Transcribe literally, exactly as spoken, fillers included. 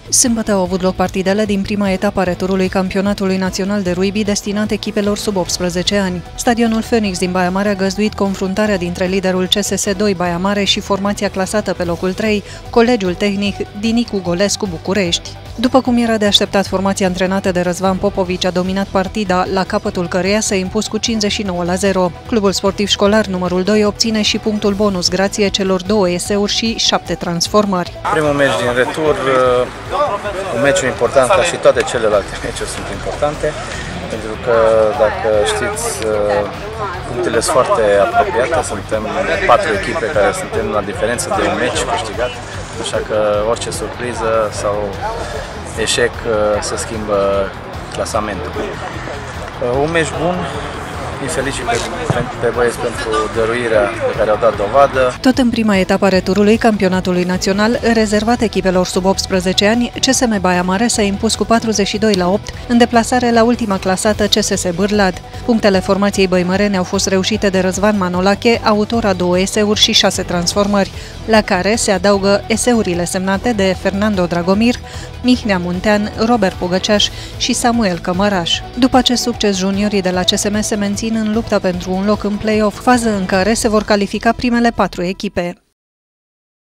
Sâmbătă au avut loc partidele din prima etapă a returului campionatului național de rugby destinat echipelor sub optsprezece ani. Stadionul Phoenix din Baia Mare a găzduit confruntarea dintre liderul C S S doi Baia Mare și formația clasată pe locul trei, Colegiul Tehnic Dinicu Golescu București. După cum era de așteptat, formația antrenată de Răzvan Popovici a dominat partida, la capătul căreia s-a impus cu cincizeci și nouă la zero. Clubul sportiv școlar numărul doi obține și punctul bonus grație celor două eseuri și șapte transformări. Primul meci din retur, un meci important ca și toate celelalte meciuri sunt importante, pentru că, dacă știți, punctele sunt foarte apropiate, suntem patru echipe care suntem la diferență de un meci câștigat, așa că orice surpriză sau eșec se schimbă clasamentul. Un meci bun. Îi felicit pe, pe băieți pentru dăruirea pe care au dat dovadă. Tot în prima etapă a returului campionatului național, rezervat echipelor sub optsprezece ani, C S M Baia Mare s-a impus cu patruzeci și doi la opt în deplasare la ultima clasată C S S Bârlad. Punctele formației băimărene au fost reușite de Răzvan Manolache, autor a două eseuri și șase transformări, la care se adaugă eseurile semnate de Fernando Dragomir, Mihnea Muntean, Robert Pugăceaș și Samuel Cămăraș. După acest succes, juniorii de la C S M se mențin în lupta pentru un loc în play-off, fază în care se vor califica primele patru echipe.